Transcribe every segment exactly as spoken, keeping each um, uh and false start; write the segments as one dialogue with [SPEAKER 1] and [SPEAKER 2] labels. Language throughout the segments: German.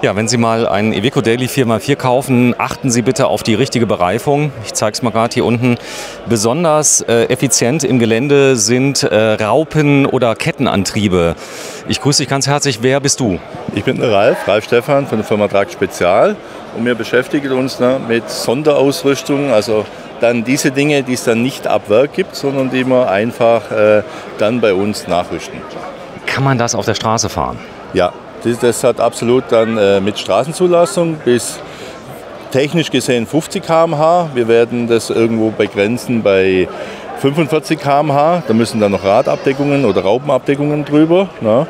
[SPEAKER 1] Ja, wenn Sie mal einen Iveco Daily vier mal vier kaufen, achten Sie bitte auf die richtige Bereifung. Ich zeige es mal gerade hier unten. Besonders äh, effizient im Gelände sind äh, Raupen- oder Kettenantriebe. Ich grüße dich ganz herzlich. Wer bist du?
[SPEAKER 2] Ich bin der Ralf, Ralf Stephan von der Firma Truck Spezial. Und wir beschäftigen uns ne, mit Sonderausrüstung, also dann diese Dinge, die es dann nicht ab Werk gibt, sondern die wir einfach äh, dann bei uns nachrüsten.
[SPEAKER 1] Kann man das auf der Straße fahren?
[SPEAKER 2] Ja. Das, das hat absolut dann äh, mit Straßenzulassung bis technisch gesehen fünfzig Kilometer pro Stunde. Wir werden das irgendwo begrenzen bei fünfundvierzig Kilometer pro Stunde. Da müssen dann noch Radabdeckungen oder Raupenabdeckungen drüber. Ne?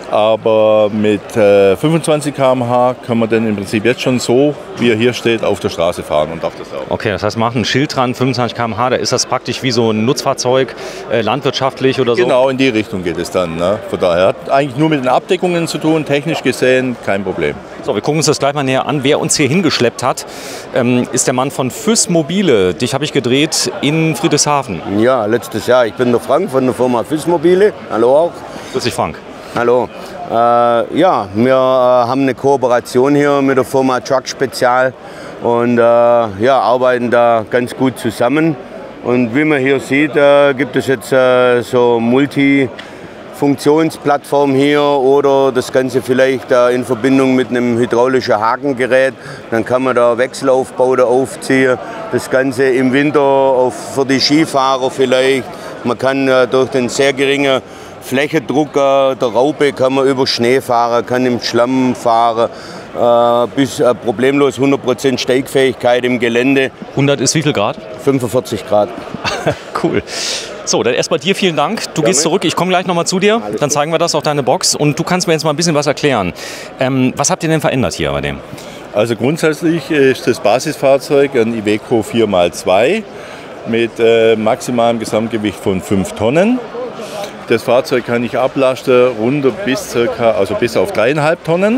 [SPEAKER 2] Aber mit äh, fünfundzwanzig Kilometer pro Stunde kann man dann im Prinzip jetzt schon so, wie er hier steht, auf der Straße fahren und darf das auch.
[SPEAKER 1] Okay, das heißt, macht ein Schild dran, fünfundzwanzig Kilometer pro Stunde, da ist das praktisch wie so ein Nutzfahrzeug, äh, landwirtschaftlich oder so?
[SPEAKER 2] Genau, in die Richtung geht es dann. Ne? Von daher hat eigentlich nur mit den Abdeckungen zu tun, technisch gesehen kein Problem.
[SPEAKER 1] So, wir gucken uns das gleich mal näher an. Wer uns hier hingeschleppt hat, ähm, ist der Mann von Füss Mobile. Dich habe ich gedreht in Friedrichshafen.
[SPEAKER 3] Ja, letztes Jahr. Ich bin der Frank von der Firma Füss Mobile. Hallo auch.
[SPEAKER 1] Grüß dich, Frank.
[SPEAKER 3] Hallo. Äh, ja, wir äh, haben eine Kooperation hier mit der Firma Truck Spezial und äh, ja, arbeiten da ganz gut zusammen. Und wie man hier sieht, äh, gibt es jetzt äh, so Multi- Funktionsplattform hier oder das Ganze vielleicht äh, in Verbindung mit einem hydraulischen Hakengerät. Dann kann man da Wechselaufbauten aufziehen. Das Ganze im Winter auf, für die Skifahrer vielleicht. Man kann äh, durch den sehr geringen Flächendruck äh, der Raupe kann man über Schnee fahren, kann im Schlamm fahren. Äh, bis äh, problemlos hundert Prozent Steigfähigkeit im Gelände.
[SPEAKER 1] hundert ist wie viel Grad?
[SPEAKER 3] fünfundvierzig Grad.
[SPEAKER 1] Cool. So, dann erstmal dir vielen Dank. Du
[SPEAKER 3] Gerne.
[SPEAKER 1] Gehst zurück, ich komme gleich nochmal zu dir.
[SPEAKER 3] Alles
[SPEAKER 1] dann
[SPEAKER 3] gut.
[SPEAKER 1] zeigen wir das auf deine Box und du kannst mir jetzt mal ein bisschen was erklären. Ähm, was habt ihr denn verändert hier bei dem?
[SPEAKER 2] Also grundsätzlich ist das Basisfahrzeug ein Iveco vier mal zwei mit äh, maximalem Gesamtgewicht von fünf Tonnen. Das Fahrzeug kann ich ablasten runter bis, circa, also bis auf dreieinhalb Tonnen.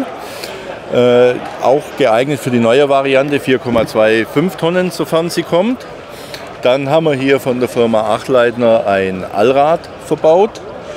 [SPEAKER 2] Äh, auch geeignet für die neue Variante vier Komma fünfundzwanzig Tonnen, sofern sie kommt. Dann haben wir hier von der Firma Achleitner ein Allrad verbaut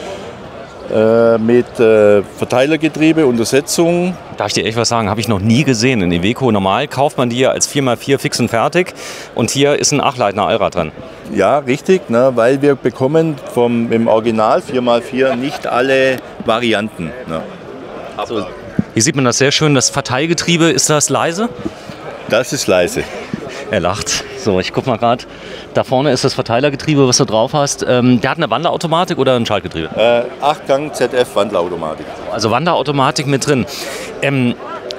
[SPEAKER 2] äh, mit äh, Verteilergetriebe, Untersetzung.
[SPEAKER 1] Darf ich dir echt was sagen? Habe ich noch nie gesehen in Iveco. Normal kauft man die ja als vier mal vier fix und fertig und hier ist ein Achleitner Allrad drin.
[SPEAKER 2] Ja, richtig, ne, weil wir bekommen vom, im Original vier mal vier nicht alle Varianten. Ne.
[SPEAKER 1] Also, hier sieht man das sehr schön. Das Verteilgetriebe, ist das leise?
[SPEAKER 2] Das ist leise.
[SPEAKER 1] Er lacht. So, ich guck mal gerade. Da vorne ist das Verteilergetriebe, was du drauf hast. Ähm, der hat eine Wanderautomatik oder ein Schaltgetriebe?
[SPEAKER 2] Äh, acht Gang Z F Wandlerautomatik.
[SPEAKER 1] Also Wanderautomatik mit drin. Ähm,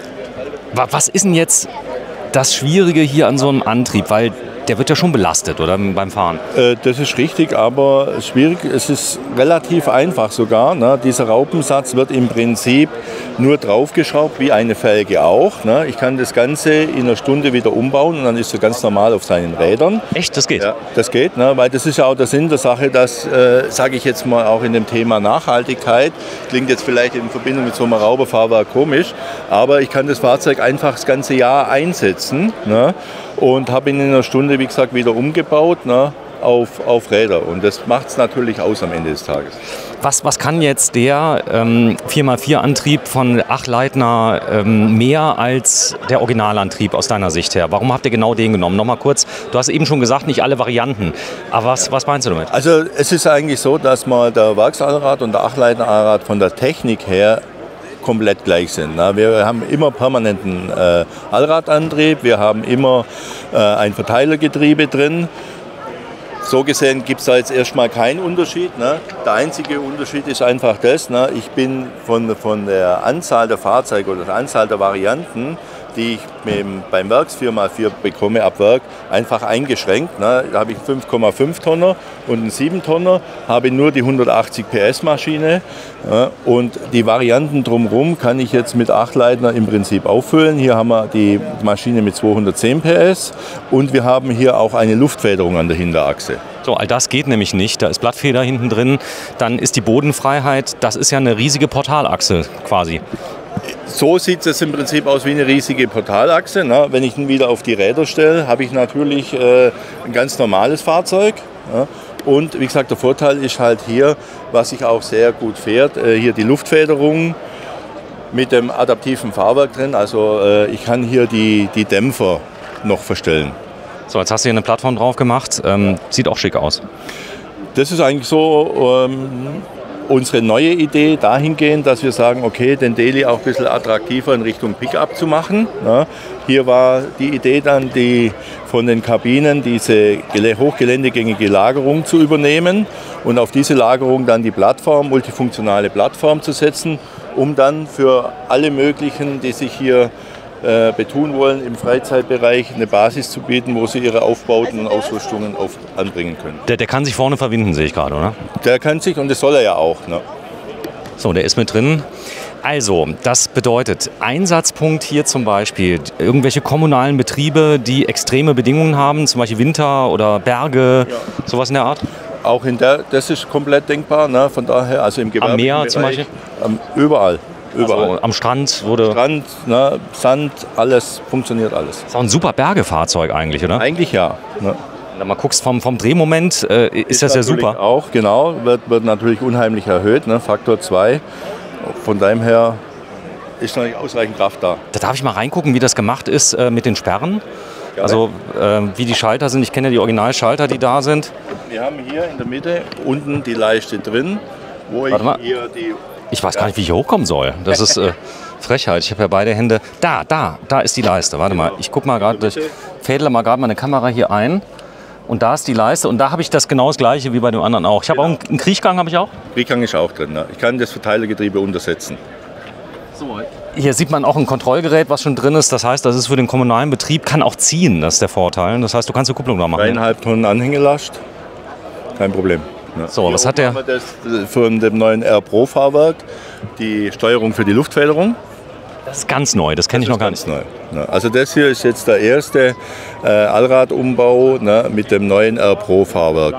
[SPEAKER 1] wa- was ist denn jetzt das Schwierige hier an so einem Antrieb? Weil der wird ja schon belastet, oder, beim Fahren?
[SPEAKER 2] Äh, das ist richtig, aber schwierig. Es ist relativ einfach sogar. Ne? Dieser Raupensatz wird im Prinzip nur draufgeschraubt, wie eine Felge auch. Ne? Ich kann das Ganze in einer Stunde wieder umbauen und dann ist er ganz normal auf seinen Rädern.
[SPEAKER 1] Echt, das geht?
[SPEAKER 2] Ja, das geht, ne? Weil das ist ja auch der Sinn der Sache, dass, äh, sage ich jetzt mal auch in dem Thema Nachhaltigkeit, klingt jetzt vielleicht in Verbindung mit so einem Rauberfahrwerk komisch, aber ich kann das Fahrzeug einfach das ganze Jahr einsetzen, ne? Und habe ihn in einer Stunde, wie gesagt, wieder umgebaut, ne? auf, auf Räder. Und das macht es natürlich aus am Ende des Tages.
[SPEAKER 1] Was, was kann jetzt der ähm, vier mal vier Antrieb von Achleitner ähm, mehr als der Originalantrieb aus deiner Sicht her? Warum habt ihr genau den genommen? Nochmal kurz, du hast eben schon gesagt, nicht alle Varianten. Aber was, was meinst du damit?
[SPEAKER 2] Also es ist eigentlich so, dass mal der Werksallrad und der Achleitner-Allrad von der Technik her komplett gleich sind. Wir haben immer permanenten äh, Allradantrieb, wir haben immer äh, ein Verteilergetriebe drin. So gesehen gibt es da jetzt erstmal keinen Unterschied. Ne? Der einzige Unterschied ist einfach das, ne? Ich bin von, von der Anzahl der Fahrzeuge oder der Anzahl der Varianten, die ich mit, beim Werks vier mal vier bekomme ab Werk, einfach eingeschränkt. Ne? Da habe ich fünf Komma fünf Tonner und einen sieben Tonner, habe nur die hundertachtzig P S Maschine. Ja? Und die Varianten drumherum kann ich jetzt mit Achleitner im Prinzip auffüllen. Hier haben wir die Maschine mit zweihundertzehn P S und wir haben hier auch eine Luftfederung an der Hinterachse.
[SPEAKER 1] So, all das geht nämlich nicht. Da ist Blattfeder hinten drin, dann ist die Bodenfreiheit. Das ist ja eine riesige Portalachse quasi.
[SPEAKER 2] So sieht es im Prinzip aus wie eine riesige Portalachse. Ne? Wenn ich ihn wieder auf die Räder stelle, habe ich natürlich äh, ein ganz normales Fahrzeug. Ja? Und wie gesagt, der Vorteil ist halt hier, was sich auch sehr gut fährt, äh, hier die Luftfederung. mit dem adaptiven Fahrwerk drin. Also äh, ich kann hier die, die Dämpfer noch verstellen.
[SPEAKER 1] So, jetzt hast du hier eine Plattform drauf gemacht. Ähm, sieht auch schick aus.
[SPEAKER 2] Das ist eigentlich so ähm, unsere neue Idee dahingehend, dass wir sagen, okay, den Daily auch ein bisschen attraktiver in Richtung Pickup zu machen. Ja, hier war die Idee dann, die von den Kabinen diese hochgeländegängige Lagerung zu übernehmen und auf diese Lagerung dann die Plattform, multifunktionale Plattform zu setzen, um dann für alle möglichen, die sich hier äh, betun wollen, im Freizeitbereich eine Basis zu bieten, wo sie ihre Aufbauten und Ausrüstungen auf, anbringen können.
[SPEAKER 1] Der, der kann sich vorne verwinden, sehe ich gerade, oder?
[SPEAKER 2] Der kann sich, und das soll er ja auch. Ne?
[SPEAKER 1] So, der ist mit drin. Also, das bedeutet, Einsatzpunkt hier zum Beispiel, irgendwelche kommunalen Betriebe, die extreme Bedingungen haben, zum Beispiel Winter oder Berge, ja. Sowas in der Art?
[SPEAKER 2] Auch in der, das ist komplett denkbar, ne? Von daher, also im
[SPEAKER 1] Gewerbe. Am Meer zum Beispiel?
[SPEAKER 2] Ähm, überall. Überall.
[SPEAKER 1] Also am Strand wurde.
[SPEAKER 2] Strand, ne, Sand, alles, funktioniert alles.
[SPEAKER 1] Das ist auch ein super Bergefahrzeug eigentlich, oder?
[SPEAKER 2] Eigentlich ja. Ne?
[SPEAKER 1] Wenn du mal guckst vom, vom Drehmoment, äh, ist, ist das ja super.
[SPEAKER 2] Auch, genau, wird, wird natürlich unheimlich erhöht, ne? Faktor zwei. Von daher her ist noch nicht ausreichend Kraft da.
[SPEAKER 1] Da darf ich mal reingucken, wie das gemacht ist äh, mit den Sperren. Ja, also äh, wie die Schalter sind. Ich kenne ja die Originalschalter, die da sind.
[SPEAKER 2] Wir haben hier in der Mitte unten die Leiste drin, wo ich hier die...
[SPEAKER 1] Ich weiß gar nicht, wie ich hochkommen soll. Das ist äh, Frechheit. Ich habe ja beide Hände. Da, da, da ist die Leiste. Warte mal, ich gucke mal gerade, ich fädle mal gerade meine Kamera hier ein. Und da ist die Leiste und da habe ich das genau das gleiche wie bei dem anderen auch. Ich habe genau. auch einen Kriechgang, habe ich auch?
[SPEAKER 2] Kriechgang ist auch drin. Ne? Ich kann das Verteilergetriebe untersetzen.
[SPEAKER 1] So. Hier sieht man auch ein Kontrollgerät, was schon drin ist. Das heißt, das ist für den kommunalen Betrieb, kann auch ziehen, das ist der Vorteil. Das heißt, du kannst eine Kupplung da machen.
[SPEAKER 2] Dreieinhalb Tonnen Anhängelast, kein Problem. Ja.
[SPEAKER 1] So, hier was hat der?
[SPEAKER 2] Haben wir das von dem neuen R Pro Fahrwerk, die Steuerung für die Luftfederung.
[SPEAKER 1] Das ist ganz neu, das kenne ich noch gar nicht.
[SPEAKER 2] Neu. Also das hier ist jetzt der erste äh, Allradumbau, ne, mit dem neuen R Pro Fahrwerk.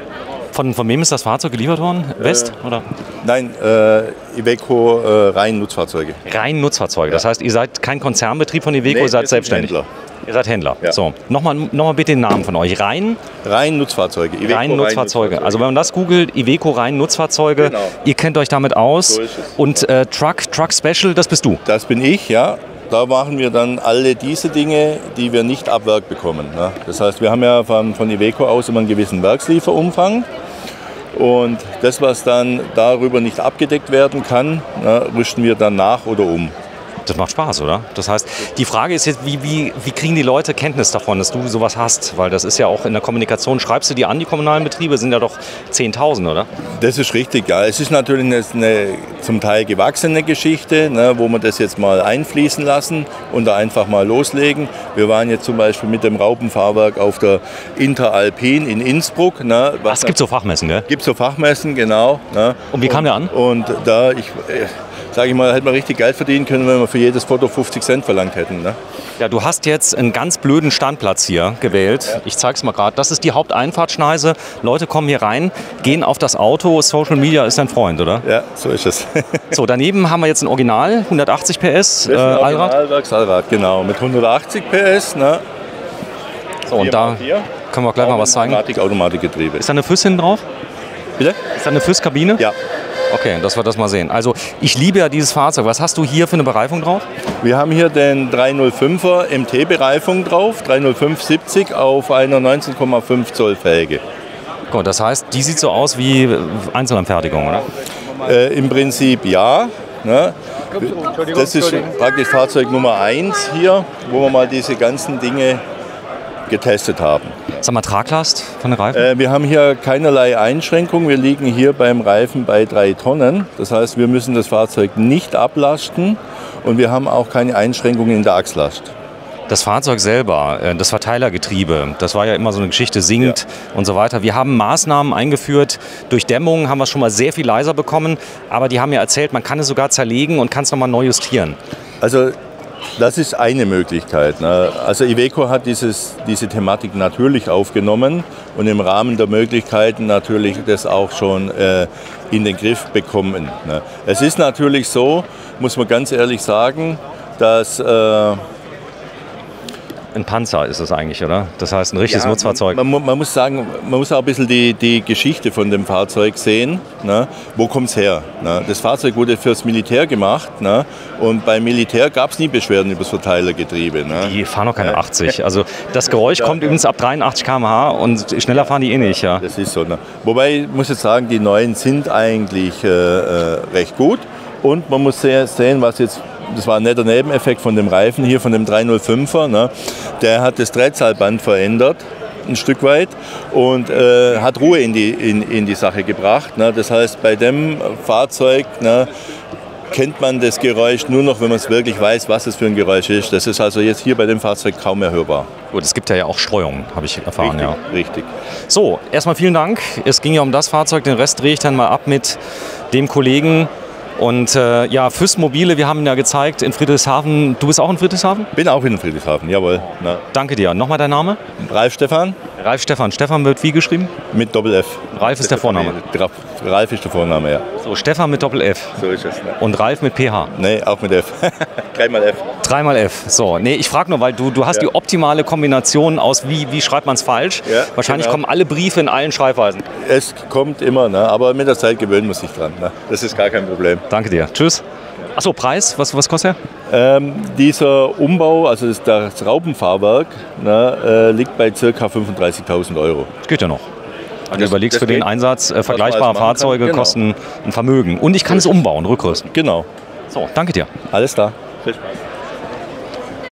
[SPEAKER 1] Von, von wem ist das Fahrzeug geliefert worden? West?
[SPEAKER 2] Äh,
[SPEAKER 1] oder?
[SPEAKER 2] Nein, äh, Iveco äh, rein Nutzfahrzeuge.
[SPEAKER 1] Rein Nutzfahrzeuge, ja. Das heißt, ihr seid kein Konzernbetrieb von Iveco,
[SPEAKER 2] nee,
[SPEAKER 1] ihr seid selbstständig.
[SPEAKER 2] Händler.
[SPEAKER 1] Ihr seid Händler.
[SPEAKER 2] Ja.
[SPEAKER 1] So, nochmal noch mal bitte den Namen von euch. Rein?
[SPEAKER 2] Rein Nutzfahrzeuge.
[SPEAKER 1] Iveco rein Nutzfahrzeuge. Nutzfahrzeuge. Also wenn man das googelt, Iveco rein Nutzfahrzeuge, genau. Ihr kennt euch damit aus. So ist es. Und äh, Truck, Truck Special, das bist du?
[SPEAKER 2] Das bin ich, ja. Da machen wir dann alle diese Dinge, die wir nicht ab Werk bekommen. Ne? Das heißt, wir haben ja von, von Iveco aus immer einen gewissen Werkslieferumfang. Und das, was dann darüber nicht abgedeckt werden kann, ne, rüsten wir dann nach oder um.
[SPEAKER 1] Das macht Spaß, oder? Das heißt, die Frage ist jetzt, wie, wie, wie kriegen die Leute Kenntnis davon, dass du sowas hast? Weil das ist ja auch in der Kommunikation, schreibst du die an, die kommunalen Betriebe, sind ja doch zehntausend, oder?
[SPEAKER 2] Das ist richtig, ja. Es ist natürlich eine, eine zum Teil gewachsene Geschichte, ne, wo wir das jetzt mal einfließen lassen und da einfach mal loslegen. Wir waren jetzt zum Beispiel mit dem Raupenfahrwerk auf der Interalpin in Innsbruck. Ne,
[SPEAKER 1] was es gibt so Fachmessen, gell?
[SPEAKER 2] Gibt so Fachmessen, genau. Ne.
[SPEAKER 1] Und wie kam der an?
[SPEAKER 2] Und da, ich... Sage ich mal, hätte man richtig Geld verdienen können, wenn wir für jedes Foto fünfzig Cent verlangt hätten. Ne?
[SPEAKER 1] Ja, du hast jetzt einen ganz blöden Standplatz hier gewählt. Ja. Ich zeige es mal gerade. Das ist die Haupteinfahrtschneise. Leute kommen hier rein, gehen auf das Auto. Social Media ist dein Freund, oder?
[SPEAKER 2] Ja, so ist es.
[SPEAKER 1] So, daneben haben wir jetzt ein Original, hundertachtzig P S
[SPEAKER 2] äh, Allrad. Allrad, genau, mit hundertachtzig P S. Ne?
[SPEAKER 1] So, und da können wir gleich mal was zeigen.
[SPEAKER 2] Automatik, Automatikgetriebe.
[SPEAKER 1] Ist da eine F I S hinten drauf?
[SPEAKER 2] Bitte?
[SPEAKER 1] Ist da eine F I S-Kabine?
[SPEAKER 2] Ja.
[SPEAKER 1] Okay, dass wir das mal sehen. Also ich liebe ja dieses Fahrzeug. Was hast du hier für eine Bereifung drauf?
[SPEAKER 2] Wir haben hier den dreihundertfünfer M T-Bereifung drauf, dreihundertfünf siebzig auf einer neunzehn Komma fünf Zoll Felge.
[SPEAKER 1] Gut, das heißt, die sieht so aus wie Einzelanfertigung, oder?
[SPEAKER 2] Äh, Im Prinzip ja. Ne? Das ist praktisch Fahrzeug Nummer eins hier, wo wir mal diese ganzen Dinge getestet haben.
[SPEAKER 1] Sag mal, Traglast von den Reifen?
[SPEAKER 2] Äh, wir haben hier keinerlei Einschränkung. Wir liegen hier beim Reifen bei drei Tonnen. Das heißt, wir müssen das Fahrzeug nicht ablasten und wir haben auch keine Einschränkungen in der Achslast.
[SPEAKER 1] Das Fahrzeug selber, das Verteilergetriebe, das war ja immer so eine Geschichte, sinkt ja. und so weiter. Wir haben Maßnahmen eingeführt. Durch Dämmung haben wir es schon mal sehr viel leiser bekommen. Aber die haben ja erzählt, man kann es sogar zerlegen und kann es nochmal neu justieren.
[SPEAKER 2] Also das ist eine Möglichkeit. Ne? Also Iveco hat dieses, diese Thematik natürlich aufgenommen und im Rahmen der Möglichkeiten natürlich das auch schon äh, in den Griff bekommen. Ne? Es ist natürlich so, muss man ganz ehrlich sagen, dass äh,
[SPEAKER 1] Ein Panzer ist es eigentlich, oder? Das heißt ein richtiges
[SPEAKER 2] Ja,
[SPEAKER 1] Nutzfahrzeug.
[SPEAKER 2] Man, man, man muss sagen, man muss auch ein bisschen die, die Geschichte von dem Fahrzeug sehen. Ne? Wo kommt es her? Ne? Das Fahrzeug wurde fürs Militär gemacht, ne? Und beim Militär gab es nie Beschwerden über das Verteilergetriebe. Ne?
[SPEAKER 1] Die fahren noch keine achtzig. Also das Geräusch
[SPEAKER 2] Ja,
[SPEAKER 1] kommt
[SPEAKER 2] ja.
[SPEAKER 1] übrigens ab dreiundachtzig Kilometer pro Stunde und schneller fahren die eh nicht. Ja.
[SPEAKER 2] Das ist so. Ne? Wobei, ich muss jetzt sagen, die neuen sind eigentlich äh, äh, recht gut. Und man muss sehr sehen, was jetzt, das war ein netter Nebeneffekt von dem Reifen hier, von dem dreihundertfünfer. Ne? Der hat das Drahtseilband verändert, ein Stück weit, und äh, hat Ruhe in die, in, in die Sache gebracht. Ne? Das heißt, bei dem Fahrzeug, ne, kennt man das Geräusch nur noch, wenn man es wirklich weiß, was es für ein Geräusch ist. Das ist also jetzt hier bei dem Fahrzeug kaum mehr hörbar.
[SPEAKER 1] Gut, es gibt ja auch Streuungen, habe ich erfahren.
[SPEAKER 2] Richtig,
[SPEAKER 1] Ja.
[SPEAKER 2] richtig.
[SPEAKER 1] So, erstmal vielen Dank. Es ging ja um das Fahrzeug, den Rest drehe ich dann mal ab mit dem Kollegen. Und äh, ja, F U S Mobile, wir haben ihn ja gezeigt in Friedrichshafen. Du bist auch in Friedrichshafen?
[SPEAKER 2] Bin auch in Friedrichshafen, jawohl. Na.
[SPEAKER 1] Danke dir. Nochmal dein Name?
[SPEAKER 2] Ralf Stefan
[SPEAKER 1] Ralf Stefan. Stefan wird wie geschrieben?
[SPEAKER 2] mit Doppel-F.
[SPEAKER 1] Ralf ist der Vorname.
[SPEAKER 2] Ralf ist der Vorname, ja.
[SPEAKER 1] So, Stefan mit Doppel-F.
[SPEAKER 2] So ist es. Ne?
[SPEAKER 1] Und Ralf mit P H.
[SPEAKER 2] Nee, auch mit F. Dreimal F.
[SPEAKER 1] Dreimal F. So, nee, ich frage nur, weil du, du hast
[SPEAKER 2] Ja.
[SPEAKER 1] die optimale Kombination aus, wie, wie schreibt man es falsch.
[SPEAKER 2] Ja,
[SPEAKER 1] Wahrscheinlich
[SPEAKER 2] genau.
[SPEAKER 1] kommen alle Briefe in allen Schreibweisen.
[SPEAKER 2] Es kommt immer, ne? Aber mit der Zeit gewöhnt man sich dran. Ne? Das ist gar kein Problem.
[SPEAKER 1] Danke dir. Tschüss. Achso, Preis, was, was kostet er?
[SPEAKER 2] Ähm, dieser Umbau, also das, das Raupenfahrwerk, ne, äh, liegt bei ca. fünfunddreißigtausend Euro.
[SPEAKER 1] Das geht ja noch. Wenn du
[SPEAKER 2] Das-
[SPEAKER 1] überlegst,
[SPEAKER 2] das
[SPEAKER 1] für den
[SPEAKER 2] geht.
[SPEAKER 1] Einsatz äh,
[SPEAKER 2] man
[SPEAKER 1] vergleichbare
[SPEAKER 2] alles machen kann,
[SPEAKER 1] Fahrzeuge
[SPEAKER 2] genau.
[SPEAKER 1] kosten ein Vermögen. Und ich kann es umbauen, rückrüsten.
[SPEAKER 2] Genau.
[SPEAKER 1] So, danke dir.
[SPEAKER 2] Alles klar. Viel Spaß.